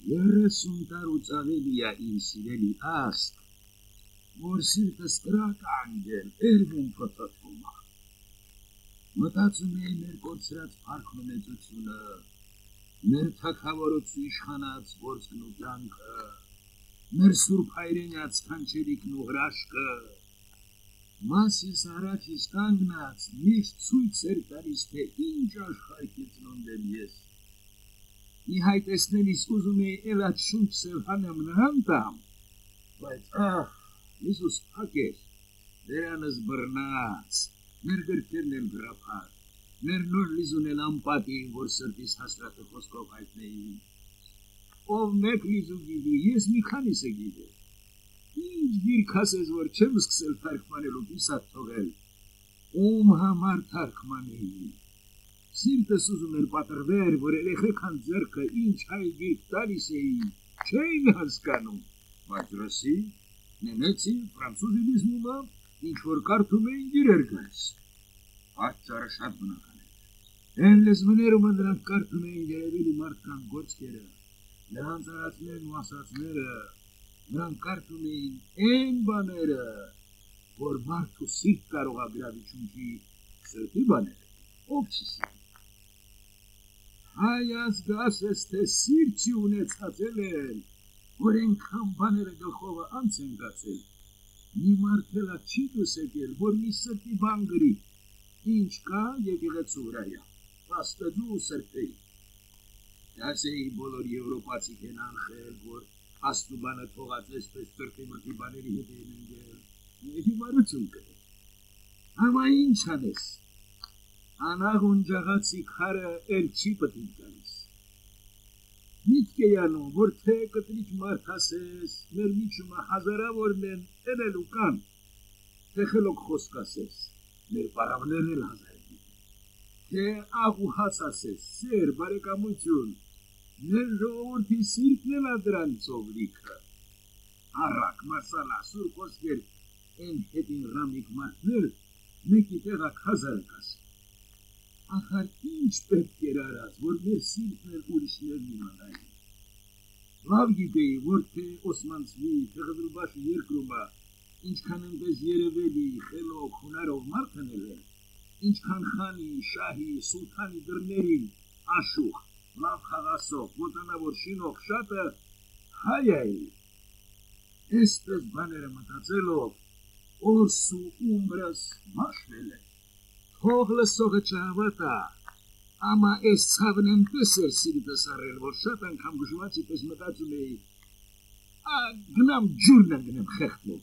երեսուն տարուծավելի է իմ սիրելի աստ, որ սիրտս տրականգել էրվում փոթոթվում է։ Մտածում էի մեր կորցրած փառքն ու մեծությունը, մեր թագավորոցու իշխանած գործն ու կյանքը, մեր սուրբ հայրենյաց քանչելիքն ու հրաշքը, մասիս առաջիս կանգնած միշտ ցույց էր տալիս, թե ինչ աշխարհի ծնունդ եմ ես։ Իհայ տեսնելիս ուզում էի էլ այդ շունչս էլ հանեմ նրան տամ, բայց Հիսուս փակ էր, դրանս բռնած, մեր գրքերն էլ գրափար, մեր նոր լիզուն էլ անպատի, որ սրտիս հասրատը խոսքով հայտնեի։ Ով մեկ լիզու գիտի, ես մի քանիսը գիտեմ։ Ինչ գիրք ասես, որ չեմ սկսել թարգմանել ու կիսատ թողել, ում համար թարգմանեի։ Սիրտս ուզում էր պատրվեր, որ երեխեքան ձեռքը ինչ հայ գիրք տալիս էին, չէին հասկանում, բայց ռուսի, նեմեցի, ֆրանսուզի լեզվումը, ինչ որ կարդում էին գիրեր գալիս։ Պատճառը շատ բնական է։ Այն լեզվներում նրանք կարդում էին երևելի մարդկան գործքերը, նրանց արածներն ու ասածները, նրանք կարդում էին այն բաները, որ մարդու սիրտ կարող է գրավի չունքի սրտի բաները, ով չի սիրտ։ Հայ ազգը ասես, թե սիրտ չի ունեցածել են, որ այնքան բաները գլխովը անց են գացել, մի մարդ էլա չի դուս եկել, որ մի սրտի բան գրի, ինչ կա եկեղեցու վրայա, պաստդու ու սրտերի։ Դասեի բոլոր եվրոպացիք են անխել, որ աստու բանը թողած էսպես սրտի մրտի բաների հետ են ընգել, հիմարություն կրել։ Համա ինչ անես, անաղուն ջաղացի քարը էլ չի պտիտ գալիս։ Միտք է անում, որ թե կտրիչ մարդ ասես, մեր միջումը հազարավորն են էլելու կան, թե խելոք խոսք ասես, մեր պարավներն էլ հազար են, թե աղ ու հաց ասես, սեր, բարեկամություն, մեր ժողովորդի սիրտն էլ ադրանցով լիքը, առակ, մարսալա, սուր խոսքեր, են հետին ռամիկ մարդներ, մեկի տեղակ հազար կասի։ Ախար ինչ պետք էր արած, որ մեր սիրտն էլ ուրիշներն իմանային։ Լավ գիտեի, որ թե Օսմանցվի, թե Ղզրուբաշի երկրումը, ինչքան ընպես երևելի, խելոք, հունարով մարդն են, ինչքան խանի, շահի, սուլթանի դրներին, աշուխ, լավ խաղասող, ոտանավոր շինող շատը հայ է։ Էսպես բաները մտածելով, օրս ու ումբրս մաշվել է։ Թող լսողը չհավատա, ամա ես ցավն այնպես էր սիրտս առել, որ շատ անգամ գժվացի պես մտածում էի, գնամ ջուրն ընգնեմ խեղդում։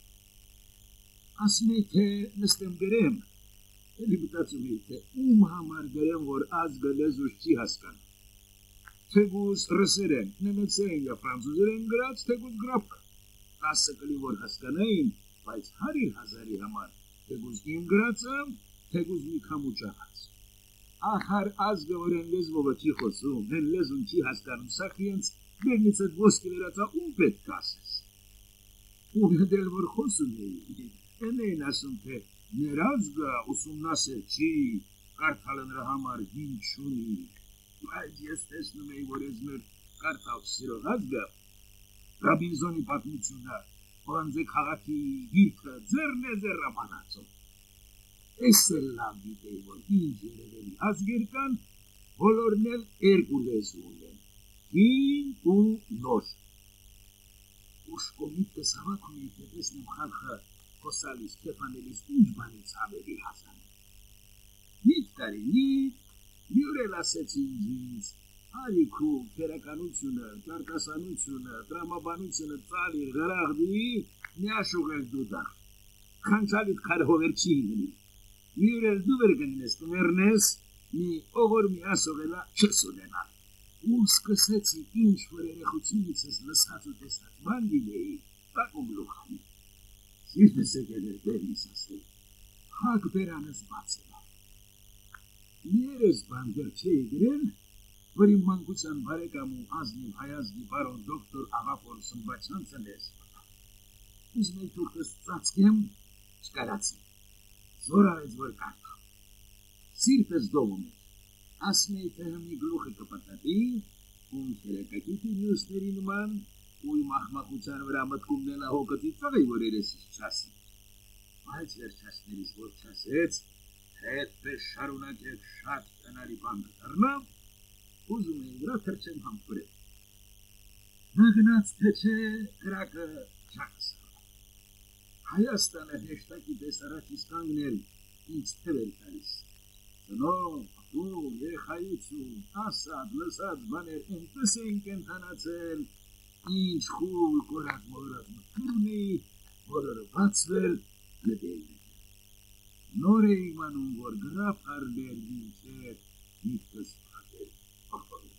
Ասում էի, թե նստեմ գրեմ, էլի մտածում էի, թե ում համար գրեմ, որ ազգը լեզուս չի հասկանում։ Թեգուզ ռսերեն, նեմեցերեն և ֆրանսուզերեն գրած, թեգուզ գրապք։ 10 կլի որ հասկանային, բայց 100,000-ի համար, թեգուզ իմ գրածը, թեգուզ մի քամու ճաղած։ Ախար ազգը, որ են լեզվովը չի խոսում, են լեզուն չի հասկանում, սախ ենց բերնից էդ ոսկի վերածա ում պետք ասես։ Ում հետել, որ խոսում էի, են էին ասում, թե մեր ազգը ուսումնասեր չի, կարդալը նրա համար հին չունի, բայց ես տեսնում էի, որ ես մեր կարդալ սիրող ազգը, Ռաբինզոնի պատմությունը, Օրանձե քաղաքի գիրքը ձեռն է ձեռամանացում։ Ես էլ լավ գիտեի, որ ինչ երևելի ազգեր կան, բոլորն էլ երկու լեզու ունեն, հին ու նոր։ Ուշկո միտքս հավաքում էի, թե տեսնեմ խալխը խոսալիս, կեփանելիս ինչ բանից ավելի հասանում։ Միտ տարինիկ, յուրել ասեցի ինձ, Արիքու, քերականությունը, ճարտասանությունը, տրամաբանությունը ծալի, գրաղդի, մի աշուղել դուդար։ Խանչալիտ քարհովեր չի ինգնի։ Յուրել դու վերգնես, կմերնես, մի օղոր մի ասողելա չես ունենալ։ Ու սկսեցի ինչ որ երեխությունիցս լսած ու տեսած բան դիլեի, տակում լուխանի։ Սիրտս եկել էր բերնիս ասել, հակ բերանս բացելա։ Երես բան դեր չէի գրել, որ իմ մանկության բարեկամ ու ազնիվ հայազգի բարոն դոկտոր Աղաֆոր Սմբաչյանցն ես մտա։ Ուզում էի թուրքս ծածկեմ, չկարացի, զոր արեց որ կարդամ։ Սիրտս դովում էր, ասում էի թե հմի գլուխը կպտատի, ում թերեկակի Պիտի մյուսների նման ույմ ախմախության վրա մտքումնելա հոգտի ծաղի, որ երեսից չասի, բայց վերջասներից որ չասեց, թե այդպես շարունակեք շատ տնարի բան կդառնամ, ուզում էին վրա թրջեմ համբրել։ Նա գնաց թե չէ կրակը ջանս Հայաստանը հեշտակի պես առաջից կանգնել ինձ թևեր տալիս։ Ծնող, ում, երեխայություն, ասած, լսած բաներ այնպես էին կենթանացել, ինչ խուլ կորակ մորակ մտքեր ունեի, որը բացվել գտեի։ Նոր էի իմանում, որ գրապ արբեր մինչև միտքս փակել ախորում։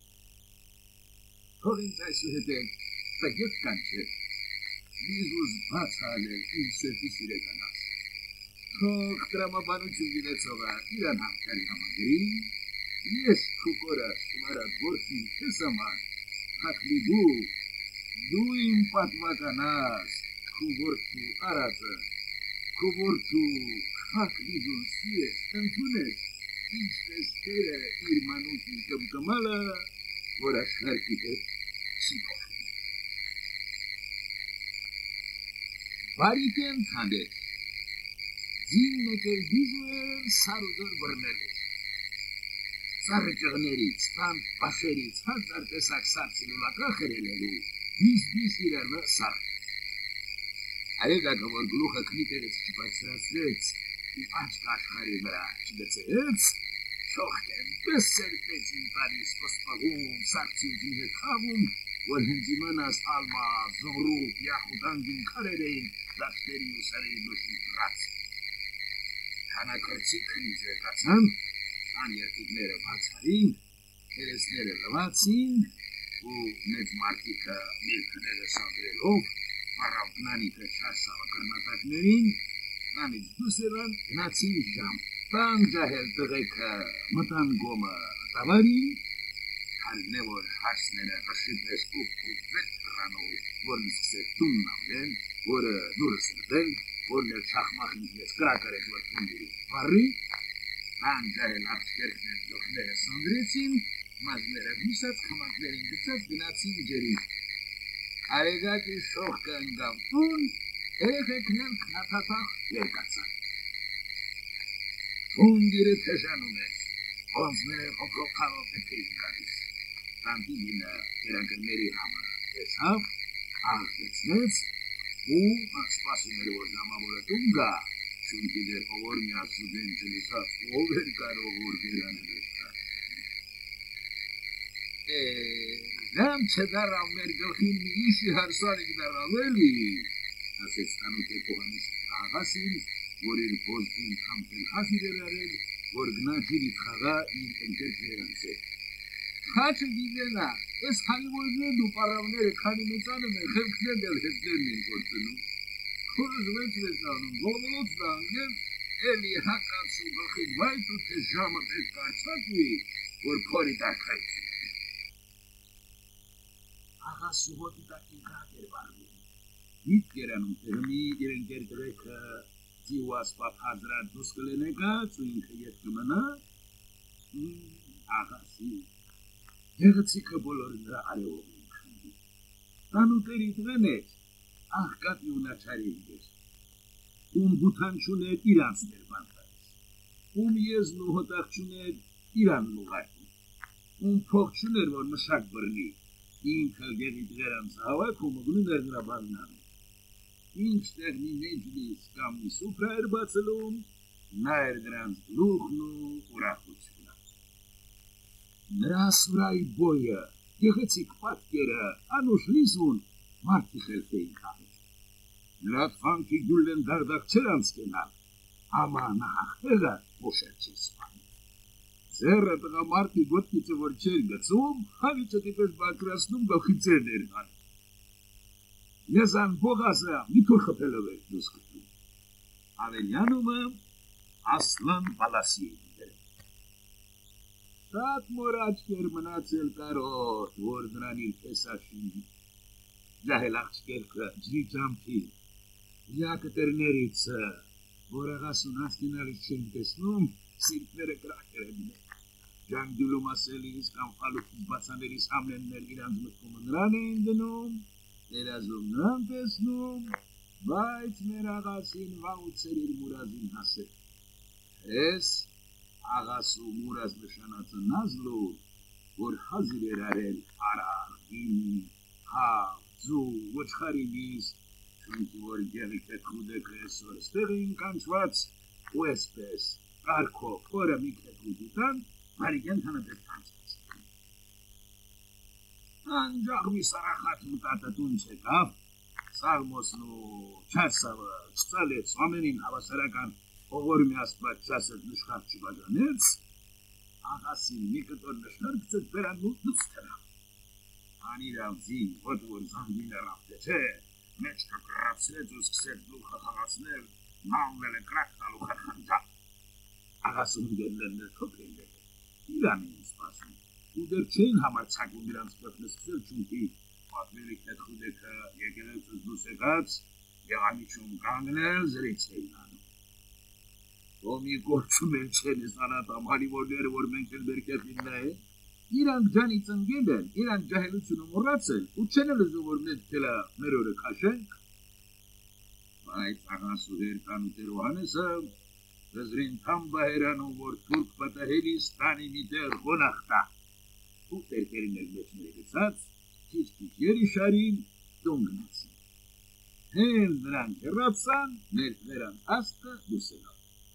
Թող ինձ այսուհետև տգետ կանչել, Իզուս բաց հալել իմ սրտի սիրեկանաս։ Թող տրամաբանություն գինեցողը իրան համքարի համագրի, ես քուկորը ումարատ գործին քեզ համար, հակլի դու իմ պատմականաս, քու որդու արածը, քու որդու հակլի դուն սիրես, ընդունես, ինչպես թերը իր մանուկի կմկմալը, որ աշխարհի հետ չի փոխի։ Բարի կենթանեց, ձին մեկել դիզուեր սարուզոր բրնել էր։ Սարը ճղներից, տան պաշերից, հազար տեսակ սարցինուլակա խրելելու, բիս իրարվը սար։ Արեգակը, որ գլուխը քնիտերից չպացրացրեց, ու աչք աշխարի վրա չգծեց, շողքեն պես սերպեցին տարիս պսպաղում, սարցյուզին հետ խավում, որ հենց իմանաս ալմա, զորուկ, յախուտանգին քարեր էին, դաշտերի ու սարերի դոշին պրած։ Քանակրցի քնիզ եկացան, ան երդիկները բացային, երեսները լվացին, ու մեծ մարդիկը միրքները սանդրելով, առավնանիքը չարսավը կրնատակներին, անից դուսերան գնացին ժամ, տան ջահել տղեկը մտան գոմը տավարին, Հալնե որ հարսները հաշիպես ու վետ հրանով, որն սկսեց տունն ավլեն, որը դուրը սրտել, որն էլ չախմախին կես կրակարեց որ տունդերի վարի, տան ջահել արջկերքներ դոխները սանդրեցին, մազները հուսած կամակներին գծած գնացին ջերի։ Արեգակի շողքը ընգավ տուն, երեխեքներ կնաթաթախ երկացան։ Տունդիրը թեժանում էր, ոնձները հոգով խաղով հետեին գալիս։ Տանտինինը երանգների համը տեսավ, աղգեցնեց, ու սպասում էր, որ ժամավորը տուն գա, շունքի դեր ողոր միասուդեն չլիսած, ով էր կարող որ գերանել էր կար։ Ժամ չդարավ մեր գլխին մի իշի հարսանիք դարավելի, ասեց տանուք է կողանիս աղասին, որ իր բոզդին համքել հասիր էր արել, որ գնաչիրիտ խաղա իր ընկեր ժերանցել։ Խաչը գիզենա, ես քանի որներ ու պարավները քանի մեծանում են, խելքներ դել հետներն են գործնում։ Խորս վեցվեցանում, ողոլոց դանգել, էլի հակացու գլխին վայտ ու թե ժամը պետք կարծակվի, որ փորի տարկայցի։ Աղասու հոտի տակին կրակ էր վարվում։ Միտ կերանում թե հմի իր ընկեր գրեքը ձիուաս պապհազրատ դուս կլենեկած ու ինքը ետ կմնա, աղասի։ Եղեցիքը բոլորը նրա արևով էին խնդի։ Տանուտերի տղեն էր, աղկատի ու նաչարի էր, ում հութանչուն էր իրանց ներ բանտարից, ում եզն ու հոտաղչուն էր իրանն ուղարկում, ում փողչուն էր, որ մշակ բրնի, ինքը գեղի տղերանց հավակ ու մգնում էր նրա բաննանում։ Ինչ տեղ մի մեջլիս կամ մի սուպրա էր բացելում, նա էր նրանց գլուխն ու ուրախությունը։ Նրա սուրայի բոյը, գեղեցիկ պատկերը, անուշ լիզուն, մարդի խելք էին կամել։ Նրա թվանքի գյուլեն դարդակ չեր անցկենալ, ամա նահախտեղը ոշեր չի սպանում։ Ձերը տղամարդի գոտքիցը որ չեր գծում, հավիչը տիպես բակրասնում գլխի ծերն էր հան։ Եզան բողազը մի թուր խպելով էր դուս կտում։ Ավելյանումը ասլան բալասի էին դերել։ Շատ մոր աչկեր մնացել կարոտ, որ նրան իր պեսաշին, ջահել աղջկերքը ջրի ճամքի, յակտերներիցը, որ աղասուն աստինալից չեն տեսնում, սիրտները կրակեր են։ Jangdulu maselis kamfalukis basaneris amlenler iranz mitkumen ranendnum, erazum rantesnum, vait meragasin vautserir murazin hase. Es agasu muraz meshanat nazlu, vor hazirer arel arar, gini, ha, zu, vocharinis, chunki vor geliket kudek esor sterin kanchvats, uespes, arko, fora miket kuditan, Marigen tanıdık tanıdık. Ancak bir sarahat mutatun çekap, salmoslu çasava, çalet, somenin havasarakan, oğurmi aspat çasat nuşkap çıbadanız, ağasin mikator nışkırkçık veren mutlustera. Ani ravzi, odur zangine raftete, meçka krapsretus kset luka havasner, navvele krakta luka kanta. Ağasın gellerine toplayın. İran'ın ispasını. Uderçeyin hamar çakundırans pöfneskler çünkü patmelik etkudeka yegeler tuzlu sekat yağaniçun kangnel zeriçeyin hanım. Omi korçu mençeni sanatam halivorleri vor mençel berketinle İran canitın gelen İran cahilüçünü muratsel uçenelizü vor metkela meröre kaşenk Vay ağası her kanıteruhanesam Zrin tam baheranu vor Türk Batahelistan miter konakta. Bu terkerin elbetleri sat, hiçbir yeri şarin dongnasın. Hem veren kerratsan, veren hasta bu sena.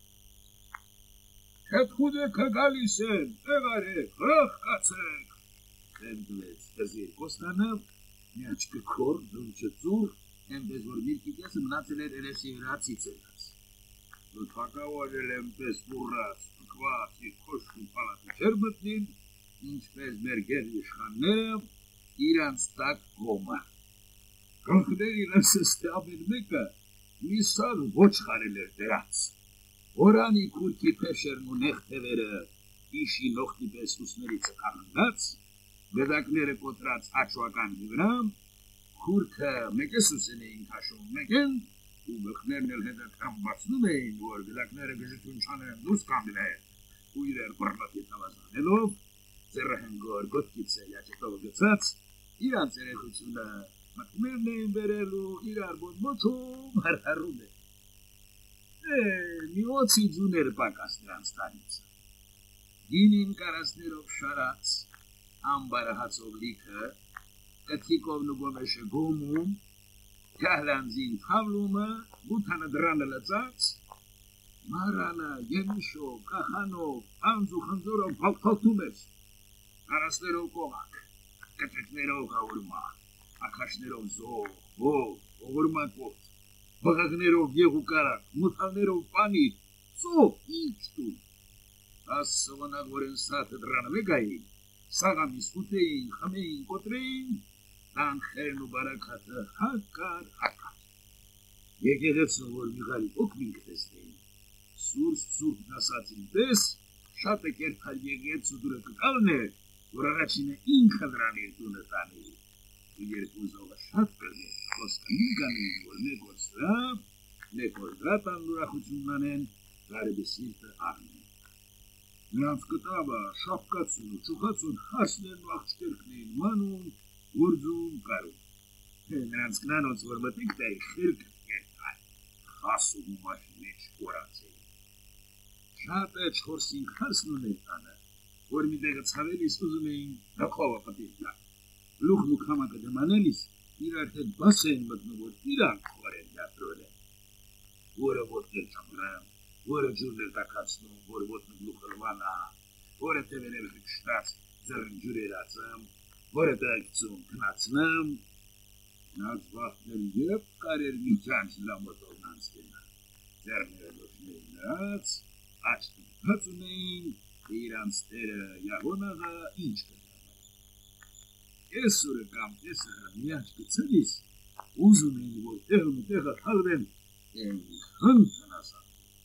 Ketkude kagalisen, egare, kırık kaçık. Endlet, tezir kostanıv, neaçkı kor, dünçe zur, hem bezor bir kites mnateler elesi ratsitselas. Lutfakavalelem pesburas, kvasi koşku palati çerbıtlin, inçpez merger yışkanlev, İran stak goma. Rohder ilan seste abelmeka, misal voçhareler derats. Orani kurki peşernu nehtevere, işi nohti besusnerice kanındats, vedaknere kotrats açuakan gibram, kurka mekesuseneyin kaşon meken, Ubeknerner hedef ambasını beyin bu argılaknere gözütün çanı nuskan bile. Uyrer parlatı tavazan elov, zerrehen gor got gitse yaşıklı gitsat, İran serekuçunda matmerneyin berelu, İrar bon motum harharude. Mi oci juner pakastran stanica. Dinin karasnerov şarats, ambara hatsovlika, Kathikovnu gomeşe gomum, Kahlanzin havluma, butana dranele zats, Marana, Yemisho, Kahano, Anzu Hanzorov, Paltumes, Karasnerov Kovak, Kateknerov Haurma, Akashnerov Zo, Ogurma Kot, Bagagnerov Yehukarak, Mutalnerov Panit, So, Ichtu. Asavana Goren Sat Dranvegai, Sagamis Utein, Hamein, Kotrein, Dan hernu barakatı hakar. Yegeretsin vor migali okmin kıtesteyin. Sur nasatin des, şate kertal yegetsu durakı kalne, uraraçine inkadranir tunetani. Uyer kuzova şatkaze, koska minkanin vor ne kodratan durakuçunlanen, garbi silpe ahne. Nranskıtaba, şapkatsunu, çukatsun, haslen vakçterkneyin manun, Urzum karu. Nransknanos vorbatik tai khirk kertai. Khasu mashnesh koratse. Shate chorsin khasnu netana. Vormidega tsavelis uzumein dakhova patitla. Lukhnu khamaka de manelis irartet basen batnu vor iran khoren yatrole. Vora votel chamram. Vora jurler takatsnu vor votnu lukhalwana. Vora teveler shtats zern jurelatsam. Vorada zum Knatznem, nazvachner yep karer michans lamotolnanskina. Zerner doshneynats, açtım tatsuneyn, İran stere yagonaga inçkadamay. Esure kam esara miyaçkı tselis, uzumeyn vor tehmu teha halben, hıntanasam.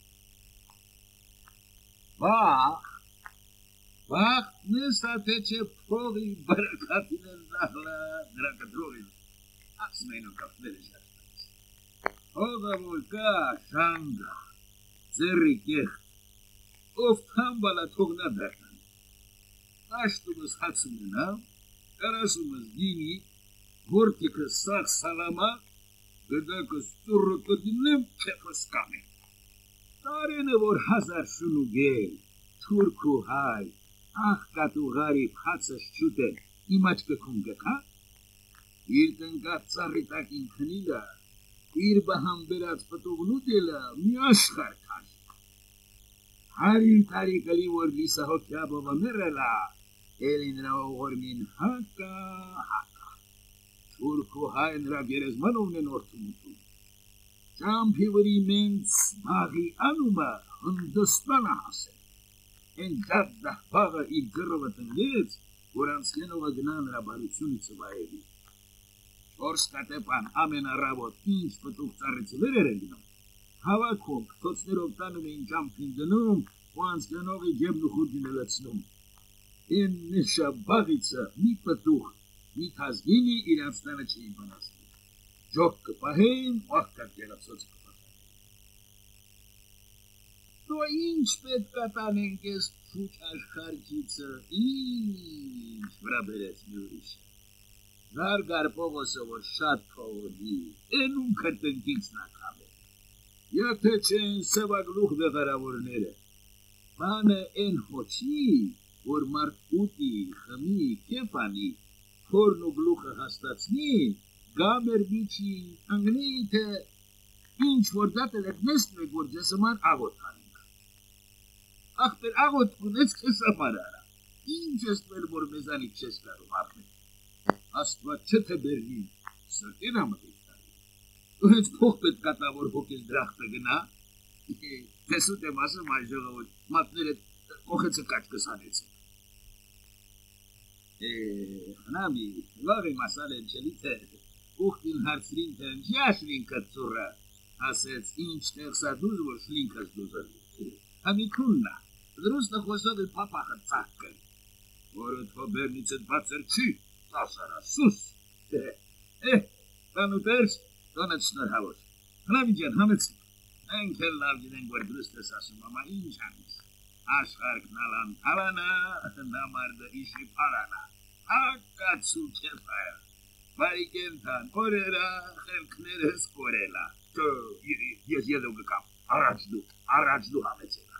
Bak, nisa teçe poli barakatinen zahla drakadroin. Aksmeyno kapleri şartlarız. Oda volka şanga. Zerri keh. Of tambala togna dertan. աշտումս հացումենա, կարասումս գինի, որտիկս սաղ սալամա, գդակս տուրը կդինեմ, կեփս կամի։ Տարենը որ հազար շունուգել, թուրք ու հայ, աղ կատուղարի փացս չուտել, իմաչ կքում գքա, իր տնկած ծառիտակին քնիլը, իր բահամբերած պտուղնու դելը մի աշխար քաշ։ Հարիր տարի կլի որ լիսահոքյաբովը մերելա, էլի նրա օղորմին հակա, թուրք ու հայ նրա գերեզմանովն են որդումուտում։ Ճամփի վրի մենց բաղի անումը հնդստանը հասել։ Են դատ դահբաղը իր գրովը տնգեց, որ անցկենովը գնա նրա բարությունից վայելի։ Չորս կատեպան ամենառավոտ ինչ պտուղ ծառիցի վեր են գնում, հավաքում, քթոցներով տանում էին ճամփին դնում ու անցկենովի ջեբն ու խուրջին լցնում։ Են նշա բաղիցը մի պտուղ, մի թազգինի իրանց տանը չէին բանացնում։ Ջոկ կպահեին, վաղկատ գերացոց կպահեին։ Դո ինչ պետք կտանենք ես փուչ աշխարհիցը, ինչ վրա բերեց մի ուրիշը։ Զարգար Պողոսը որ շատ փողոդի, էնում քրտնքից նակավ է։ Եթե չեն սևագլուխ վեղարավորները, բանը են հոչի, որ մարդ ուտի, խմի, կեպանի, փորն ու գլուխը հաստացնի, գամեր միջի, անգնի, թե ինչ որ դատել եք նեստվեք, որ ձեզ համար աղոտ հանենք։ Աղբեր աղոտ կունեց քեզ համար արա, ինչ եստվել, որ մեզանից չես կարում առնել։ Աստված չթե բերնի, սրտին ամտիկ տարի։ Ու հենց փող պետք կատա, որ հոգել դրախտը գնա, տեսուտ եմ ասում այս ժողովոտ, մատները կողեցը կաչ կսանեցին։ Խնամի, վաղի մասալ են չելի թե, ուղտին հարցրին թե ընջի աշրին կծուրը, ասեց ինչ տեղսադուզ, որ շլինքս դուզր։ Համիքուննա, դրուստը խոսով է պապախը ծակ կրի, որը թո բերնիցդ բացր չի, Ասարա, սուս, տանուտերս, տոնդ շնորհավոր, հնամի ջան, համեցին, ենք էլ լավ գիտենք, որ դրուստ ես ասում, ամա ինչ անիս, աշխարհքն ալան թալանա, նամարդը իշի պարանա, հակացու կեպայա, բարիկենթան, կորերա, խելքներս կորելա, ես եդու գկամ, առաջ դու համեցին,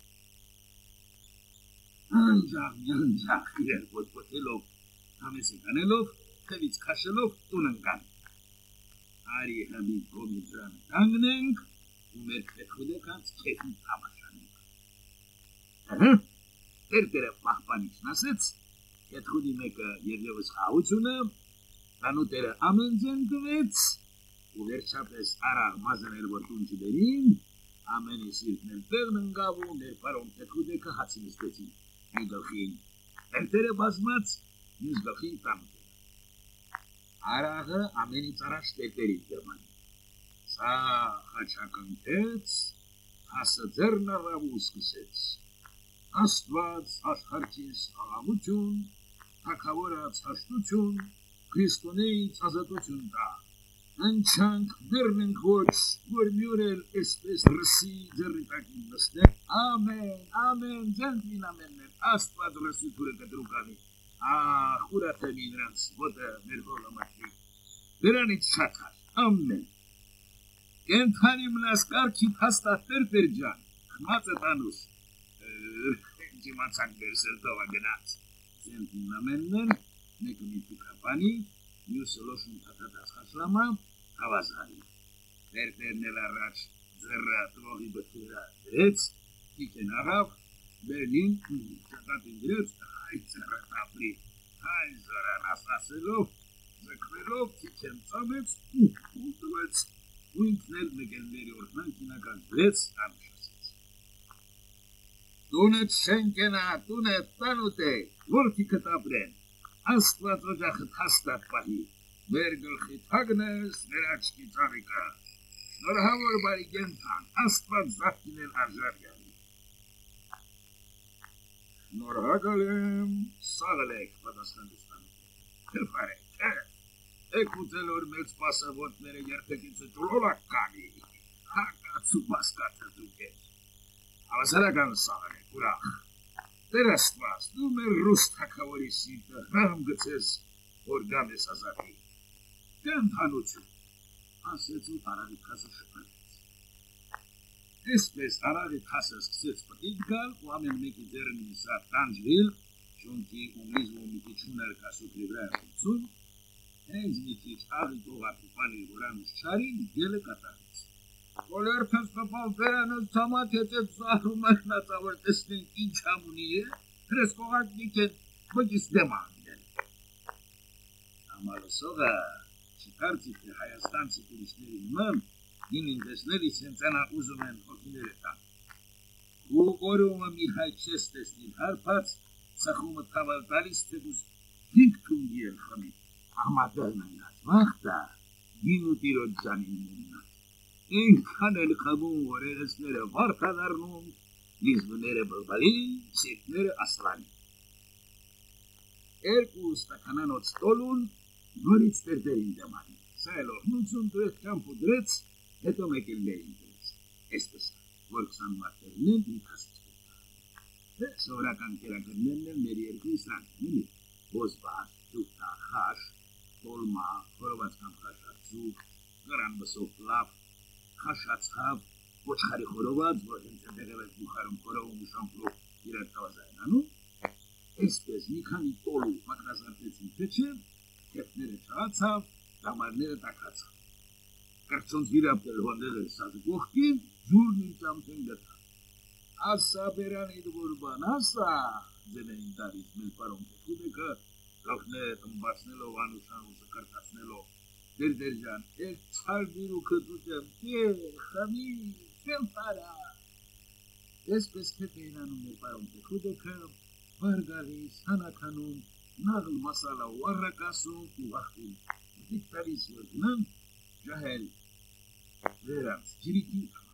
անջաղ, երբոտ պոտելով, Համեսիկ անելով, թևից քաշելով տուն ընկան։ Արի հմի գոմի դրան կանգնենք ու մեր պետխուդեքանց կետին թամաշանենք։ Տերտերը պահպանիչն ասեց, պետխուդի մեկը երևս խաղությունը, տանուտերը ամենձեն տվեց, ու վերջապես արաղ մազաներ որ տուն չբերին, ամենի սիրտն են տեղն ընգավ ու մեր պարոն պետխուդեքը հացի նստեցին, մի գլխին, տերտերը բազմած, Մյուս գլխին տանուտերը։ Արաղը ամենից առաջ տերտերից դրմանի։ Սա խաչակնքեց, հասը ձերն առավ ու սկսեց։ Աստված աշխարհքիս աղավություն, թագավորած հաշտություն, քրիստոնեից ազատություն տա։ Անչանք մերնենք ոչ, որ մյուրել էսպես ռսի ձեռիտակին նստենք։ Ամեն, ձենտին ամեններ, Աստված ռսի թուրը կտրուկանի։ Խուրատեմի նրանց ոտը մեր հողը մատվի, դրանից շատ հար, ամեն, կենթանի մնաս կարգիտ հաստատ տերտեր ջան, խմած է տանուս, ջիմացանք բեր սրտովը գնաց, ձենտին ամեններ, մեկը մի տուկապանի, մյուսը լոշուն թատատած խաշլամա, հավազարի, տերտերն էլ առաջ ձեռը տվողի բթուրա դրեց, տիկեն աղավ, բերնին, ճակատին դրեց, Այ ձեռը տապրի, այ զորան ասասելով, ձգվելով, տիկեն ծամեց ու տվեց, ու ինքն էլ նգելների օրդման կինական դրեց, անշասեց։ Տունդ շենքենա, տունդ տանուտ է, որտիկը տապրեն, աստված օջախըտ հաստատ պահի, մեր գլխի թագնես, մեր աչքի ծարիկը, շնորհավոր բարի գենթան, աստված զավքին էլ արժար յանի։ Նորհակալ եմ, սաղել եք, պատասխանեց տանուտերը, թրպարեք, եք ուծել որ մեծ պասավոտները երբեկիցը ճուլոլակ կանի, հակացու պասկատը դուք եք, հավասարական սաղել եք, ուրախ, Terastmas, numer rustakavari sita, ramgățesc organe sazati. Când hanuțu, asețu aravi casă și părăți. Espes aravi casă scriț pătitgal, oameni mici zerni sa tanjvil, ciunchi umlizul miticiuner ca suprivrea înțun, enzi mitici ari doga tupanii voranus chari, gele catariți. Oler pesta palperanul tamat etet zahru mehna tavărtestin inçamuniye, rescogat niket băgis demandel. Amarosoga, și carții hayastanții turișneri măm, din indesneri sențana uzumen ofinere ta. Cu oriumă Mihai Cestes din Harpați, sahumă cavaltalistebus, dictum el hamit. Amadălna nazvahta, din utirodzani mumna. In canel cabun ore esnere varta darnum, lizvânere bălbali, setnere aslani. Ercu stacananot stolul, noriți terderin de mani. Saelo, nu sunt drept campu dreț, eto mechel de interes. Este sa, vorxan maternel din casă spectare. Sora canchera cărnele merier cu isran, nimic. Bozbat, tuta, haș, polma, fărăvaț cam hașațu, găran băsov laf, hașațhav, pochari horovaț, vorhențe de revet buharum horovu mușamplu, irat cavazaina, nu? Espes, micani tolu, macrazartețin pecer, Kefnere çağatsav, damarnere takatsav. Karçons viraptel hondele sazı gohkin, zurnin tamten gata. Asa beranid burban, asa, zene intaris mel parom tefudecă, gafne tâmbațnelo, vanușanu să cărtațnelo, derderjan, çardiru cătutem, hami, feltara. Espes keteina mel parom tefudecă, vargalis, hanakanum, Nagl masala warrakasu ki vakti diktaris vădnăm, jahel verans, ciriti